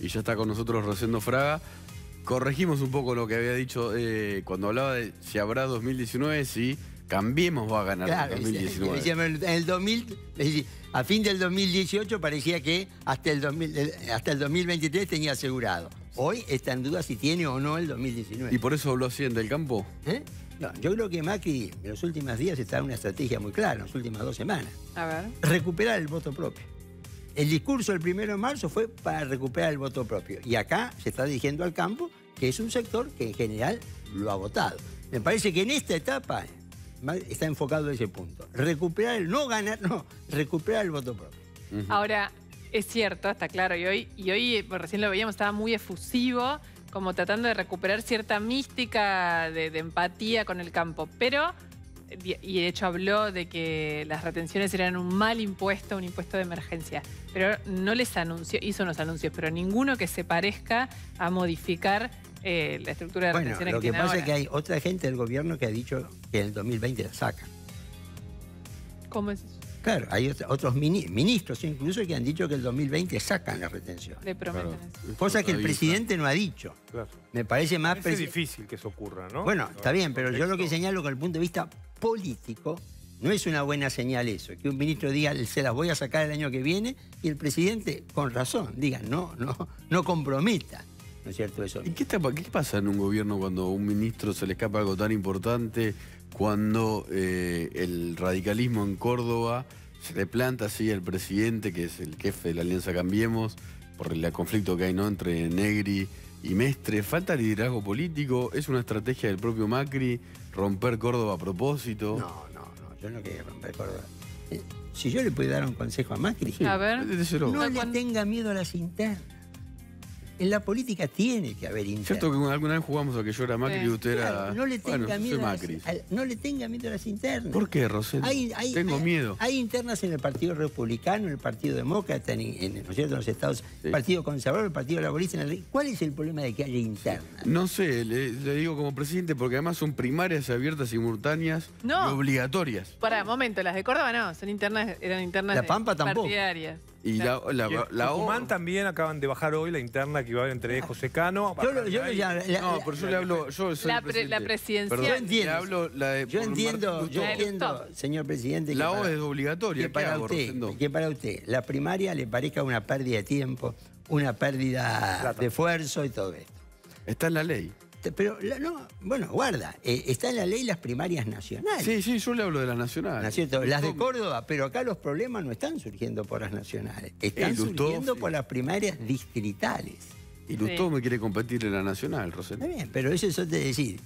y ya está con nosotros Rosendo Fraga. Corregimos un poco lo que había dicho cuando hablaba de si habrá 2019, si Cambiemos va a ganar en 2019. En el 2000, es decir, a fin del 2018 parecía que hasta el 2023 tenía asegurado. Hoy está en duda si tiene o no el 2019. ¿Y por eso habló así en Del Campo? No, yo creo que Macri en los últimos días está en una estrategia muy clara, en las últimas 2 semanas. A ver. Recuperar el voto propio. El discurso del 1 de marzo fue para recuperar el voto propio. Y acá se está dirigiendo al campo, que es un sector que en general lo ha votado. Me parece que en esta etapa está enfocado a ese punto. Recuperar el, no ganar, no, recuperar el voto propio. Ahora, es cierto, está claro, y hoy recién lo veíamos, estaba muy efusivo, como tratando de recuperar cierta mística de empatía con el campo, pero, y de hecho habló de que las retenciones eran un mal impuesto, un impuesto de emergencia, pero no les anunció, hizo unos anuncios, pero ninguno que se parezca a modificar la estructura de retenciones lo que pasa ahora. es que hay otra gente del gobierno que ha dicho que en el 2020 la sacan. ¿Cómo es eso? Claro, hay otros ministros incluso que han dicho que el 2020 sacan la retención. Le prometen eso. Cosa que el presidente no ha dicho. Claro. Me parece más... Es difícil que eso ocurra, ¿no? Bueno, está bien, pero yo lo que señalo con el punto de vista político, no es una buena señal eso, que un ministro diga, se las voy a sacar el año que viene, y el presidente, con razón, diga, no comprometa. ¿No es cierto eso? ¿Y qué pasa en un gobierno cuando a un ministro se le escapa algo tan importante, cuando el radicalismo en Córdoba se le planta así al presidente, que es el jefe de la Alianza Cambiemos, por el conflicto que hay, ¿no?, entre Negri y Mestre? ¿Falta liderazgo político? ¿Es una estrategia del propio Macri romper Córdoba a propósito? No, yo no quería romper Córdoba. Si yo le puedo dar un consejo a Macri, A ver. no le tenga miedo a las internas. En la política tiene que haber internas. Cierto que alguna vez jugamos a que yo era Macri y usted era... Claro, no le tenga miedo Macri. no le tenga miedo a las internas. ¿Por qué, Rosendo? Tengo miedo. Hay internas en el Partido Republicano, en el Partido Demócrata, ¿no es cierto?, en los Estados, el Partido Conservador, el Partido Laborista. ¿Cuál es el problema de que haya internas? No sé, le digo como presidente, porque además son primarias, abiertas, simultáneas y obligatorias. Pará, momento, las de Córdoba no, eran internas La Pampa tampoco. partidarias. Y la Tucumán también acaban de bajar hoy la interna que iba entre José Cano. No, pero yo le hablo... Yo soy la presidencial. Perdón, le hablo yo entiendo, señor presidente, la O es obligatoria. Que para usted la primaria le parezca una pérdida de tiempo, una pérdida de esfuerzo y todo esto. Está en la ley. Pero, bueno, guarda, está en la ley las primarias nacionales. Sí, yo le hablo de las nacionales. ¿No es cierto? Las de Córdoba, pero acá los problemas no están surgiendo por las nacionales, están surgiendo por las primarias distritales. Y Lustó me quiere competir en la nacional, Rosendo. Está bien, pero eso es de decir,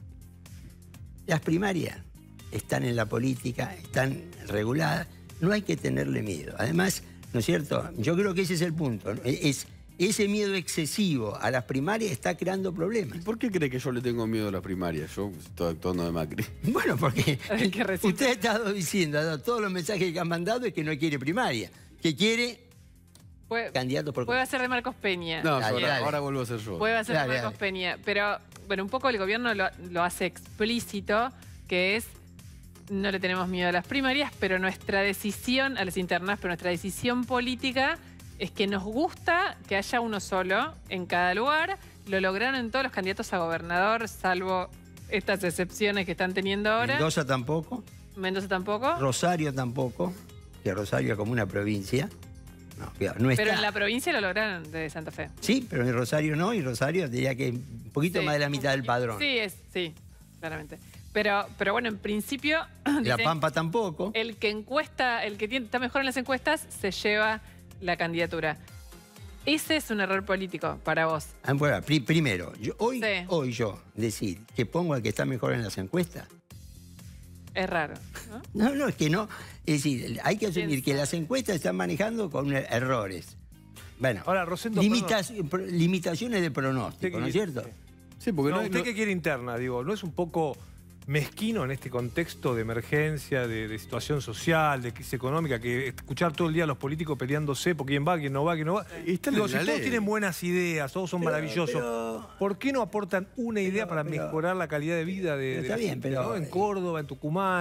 las primarias están en la política, están reguladas, no hay que tenerle miedo. Además, ¿no es cierto? Yo creo que ese es el punto, ¿no? Ese miedo excesivo a las primarias está creando problemas. ¿Y por qué cree que yo le tengo miedo a las primarias? Yo estoy actuando de Macri. Bueno, porque usted ha estado diciendo, ha dado todos los mensajes que han mandado, es que no quiere primaria, que quiere candidatos por... Puede ser de Marcos Peña. No, ahora vuelvo a ser yo. Puede ser de Marcos Peña. Pero, bueno, un poco el gobierno lo hace explícito, que es, no le tenemos miedo a las primarias, pero nuestra decisión, a las internas, pero nuestra decisión política es que nos gusta que haya uno solo en cada lugar. Lo lograron en todos los candidatos a gobernador, salvo estas excepciones que están teniendo ahora. Mendoza tampoco. Mendoza tampoco. Rosario tampoco, que Rosario es como una provincia. No está. Pero en la provincia lo lograron de Santa Fe. Sí, pero en Rosario no, y Rosario diría que un poquito más de la mitad del padrón. Sí, claramente. Pero bueno, en principio... La Pampa tampoco. El que está mejor en las encuestas se lleva la candidatura. Ese es un error político para vos. Bueno, primero, hoy yo decir que pongo al que está mejor en las encuestas. Es raro, ¿no? No, es que no. Es decir, hay que asumir que las encuestas están manejando con errores. Bueno, ahora, Rosendo, limitaciones de pronóstico, ¿no es cierto? Sí, porque usted que quiere interna, digo, ¿no es un poco mezquino en este contexto de emergencia, de situación social, de crisis económica, que escuchar todo el día a los políticos peleándose por quién va, quién no va, quién no va? Si todos tienen buenas ideas, todos son maravillosos, ¿por qué no aportan una idea para mejorar la calidad de vida de está bien, en Córdoba, en Tucumán?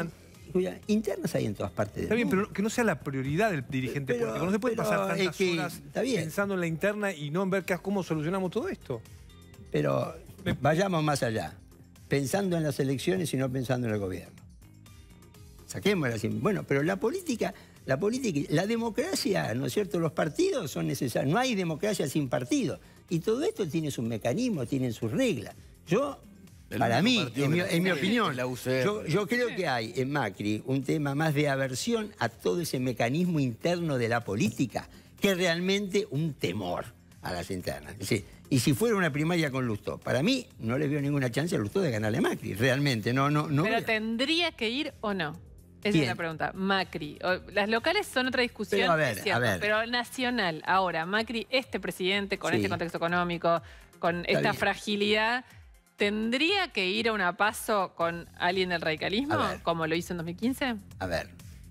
internas hay en todas partes del Está bien, mundo. pero que no sea la prioridad del dirigente Pero- político. No se puede pero pasar tantas es que horas está bien. pensando en la interna y no en ver cómo solucionamos todo esto. Pero vayamos más allá. Pensando en las elecciones y no pensando en el gobierno. Saquémosla. Bueno, pero la política, la democracia, ¿no es cierto? Los partidos son necesarios. No hay democracia sin partidos. Y todo esto tiene sus mecanismos, tiene sus reglas. Para mí, en mi opinión, la UCR. yo creo que hay en Macri un tema más de aversión a todo ese mecanismo interno de la política que realmente un temor a las internas. Es decir, y si fuera una primaria con Lustó, para mí no le veo ninguna chance a Lustó de ganarle a Macri, realmente, no. Pero veo. ¿tendría que ir o no? Esa ¿Quién? es la pregunta. Macri. Las locales son otra discusión, Pero, a ver, es cierto, a ver. pero nacional, ahora, Macri, este presidente, con Sí. este contexto económico, con esta bien. fragilidad, ¿tendría que ir a una PASO con alguien del radicalismo, A ver. como lo hizo en 2015? A ver,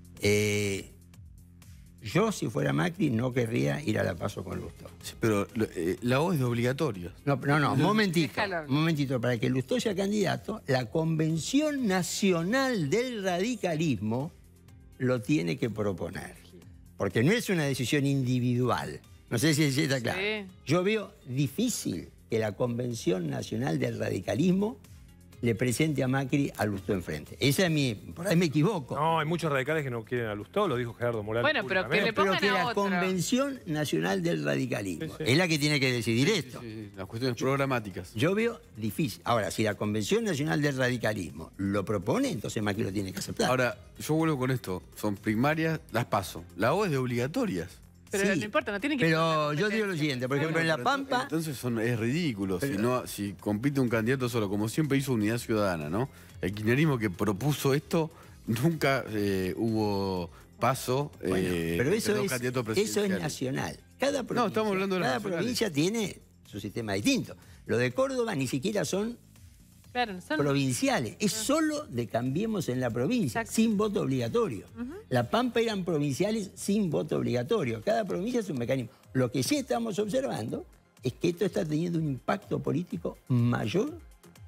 yo si fuera Macri no querría ir a la PASO con Lustó. Sí, pero la O es de obligatorio. No, un momentito. Déjalo. Un momentito, para que Lustó sea candidato, la Convención Nacional del Radicalismo lo tiene que proponer. Porque no es una decisión individual. No sé si está claro. Sí. Yo veo difícil que la Convención Nacional del Radicalismo le presente a Macri a Lustó enfrente. Esa es por ahí me equivoco. No, hay muchos radicales que no quieren a Lustó, lo dijo Gerardo Morales. Bueno, pero que le públicamente. Pero pongan que a la otro. Convención Nacional del Radicalismo Sí, sí. es la que tiene que decidir esto. Sí, las cuestiones programáticas. Yo veo difícil. Ahora, si la Convención Nacional del Radicalismo lo propone, entonces Macri lo tiene que aceptar. Ahora, yo vuelvo con esto. Son primarias, las paso. La O es de obligatorias. Pero Sí, no importa, no tiene que Pero ser yo digo lo siguiente, por ejemplo, en La Pero Pampa, Entonces es ridículo. Si compite un candidato solo, como siempre hizo Unidad Ciudadana, ¿no? El kirchnerismo que propuso esto, nunca hubo paso pero eso entre dos es, candidatos eso es presidenciales. nacional. Cada provincia, estamos hablando de las cada nacionales. provincia tiene su sistema distinto. Lo de Córdoba ni siquiera son Claro, son provinciales. Es solo de Cambiemos en la provincia, Exacto. sin voto obligatorio. La Pampa eran provinciales sin voto obligatorio. Cada provincia es un mecanismo. Lo que sí estamos observando es que esto está teniendo un impacto político mayor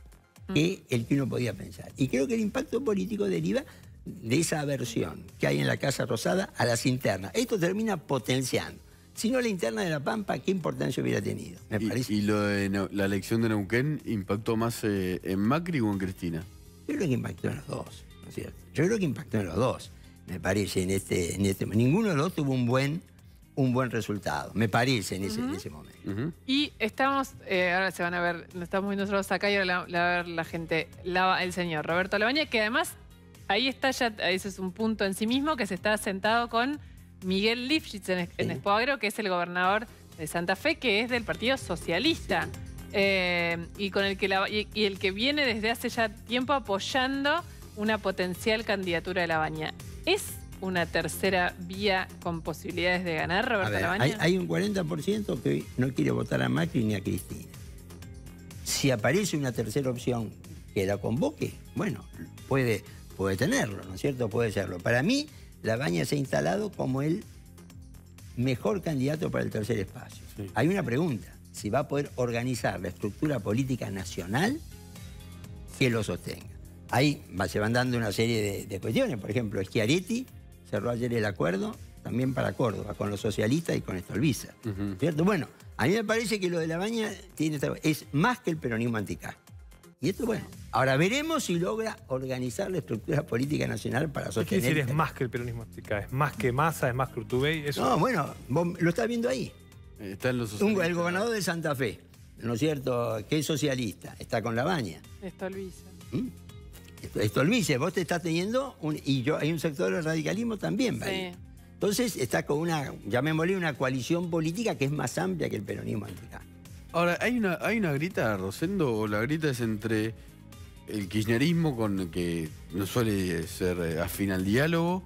que el que uno podía pensar. Y creo que el impacto político deriva de esa aversión que hay en la Casa Rosada a las internas. Esto termina potenciando. Si no, la interna de La Pampa, ¿qué importancia hubiera tenido? Me parece. Y lo de la elección de Neuquén impactó más en Macri o en Cristina. Yo creo que impactó en los dos, ¿no es cierto? Yo creo que impactó en los dos, me parece, en este. Ninguno de los dos tuvo un buen resultado, me parece, en ese momento. Ujú. Y estamos, ahora se van a ver, nos estamos viendo nosotros acá y ahora la va a ver la gente, el señor Roberto Labaña, que además ahí está ya, ese es un punto en sí mismo, que se está sentado con Miguel Lifshitz en Expo Agro, que es el gobernador de Santa Fe, que es del Partido Socialista, y con el que y el que viene desde hace ya tiempo apoyando una potencial candidatura de Labaña. ¿Es una tercera vía con posibilidades de ganar, A Roberto ver, Labaña? hay un 40% que hoy no quiere votar a Macri ni a Cristina. Si aparece una tercera opción que la convoque, bueno, puede tenerlo, ¿no es cierto? Puede serlo. Para mí, Labaña se ha instalado como el mejor candidato para el tercer espacio. Sí. Hay una pregunta, si va a poder organizar la estructura política nacional que lo sostenga. Ahí se van dando una serie de cuestiones. Por ejemplo, Schiaretti cerró ayer el acuerdo también para Córdoba, con los socialistas y con Stolbizer. Ujú. ¿Cierto? Bueno, a mí me parece que lo de Labaña es más que el peronismo anticá. Y esto, bueno, ahora veremos si logra organizar la estructura política nacional para ¿Qué sostener... quiere decir es más que el peronismo anticá? ¿Es más que Massa? ¿Es más que Urtubey? Eso. No, bueno, vos lo estás viendo ahí. Está en los El socialistas. gobernador de Santa Fe, ¿no es cierto?, que es socialista, está con Labaña. Esto Luisa. Stolbizer, vos te estás teniendo, hay un sector del radicalismo también, ¿vale? Sí. Entonces está con llamémosle una coalición política que es más amplia que el peronismo anticá. Ahora, ¿hay una grita, Rosendo, o la grita es entre el kirchnerismo, con el que no suele ser afín al diálogo,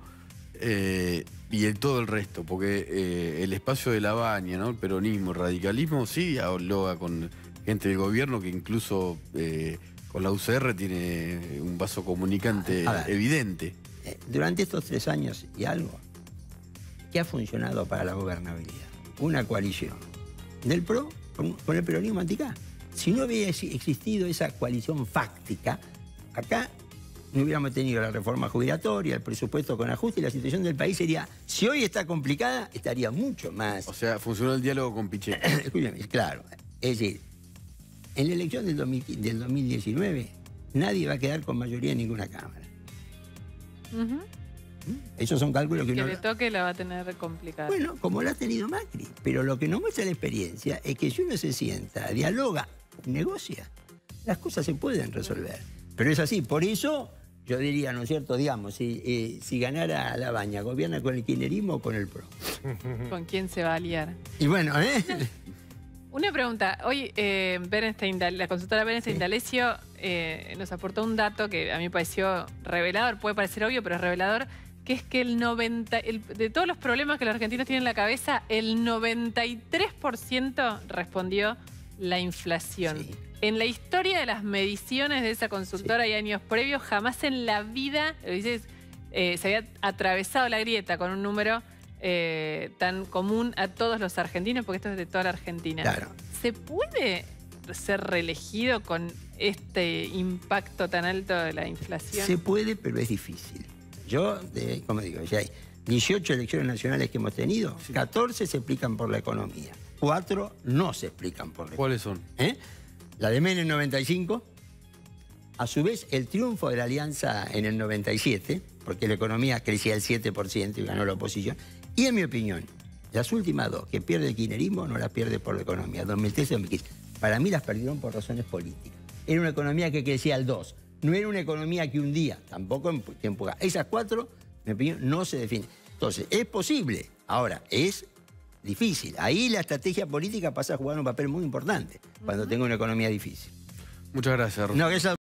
y todo el resto? Porque el espacio de Labaña, ¿no? El peronismo, el radicalismo, sí dialoga con gente del gobierno que incluso con la UCR tiene un vaso comunicante A ver. evidente. Durante estos 3 años y algo, ¿qué ha funcionado para la gobernabilidad? Una coalición del PRO con el peronismo anticá. Si no hubiera existido esa coalición fáctica, acá no hubiéramos tenido la reforma jubilatoria, el presupuesto con ajuste, y la situación del país sería, si hoy está complicada, estaría mucho más. O sea, funcionó el diálogo con Pichetto. Escúchame, claro. Es decir, en la elección del 2019, nadie va a quedar con mayoría en ninguna Cámara. Esos son cálculos que Que uno... le toque la va a tener complicada. Bueno, como lo ha tenido Macri. Pero lo que nos muestra la experiencia es que si uno se sienta, dialoga, negocia, las cosas se pueden resolver. Pero es así. Por eso, yo diría, ¿no es cierto? Digamos, si ganara Labaña, ¿gobierna con el kirchnerismo o con el PRO? ¿Con quién se va a aliar? Y bueno, Una pregunta. Hoy la consultora Bernstein D'Alessio nos aportó un dato que a mí me pareció revelador, puede parecer obvio, pero es revelador, que es que de todos los problemas que los argentinos tienen en la cabeza, el 93% respondió la inflación. Sí. En la historia de las mediciones de esa consultora y años previos, jamás en la vida se había atravesado la grieta con un número tan común a todos los argentinos, porque esto es de toda la Argentina. claro. ¿Se puede ser reelegido con este impacto tan alto de la inflación? Se puede, pero es difícil. Yo, como digo, ya hay 18 elecciones nacionales que hemos tenido, 14 se explican por la economía, 4 no se explican por la economía. ¿Cuáles son? La de Menem en 95, a su vez el triunfo de la Alianza en el 97, porque la economía crecía el 7% y ganó la oposición, y en mi opinión, las últimas dos que pierde el kirchnerismo no las pierde por la economía, 2013 y 2015. Para mí las perdieron por razones políticas. Era una economía que crecía al 2%. No era una economía que un día, tampoco que empujaba. Esas 4, en mi opinión, no se definen. Entonces, es posible. Ahora, es difícil. Ahí la estrategia política pasa a jugar un papel muy importante cuando tenga una economía difícil. Muchas gracias, Rosario. No,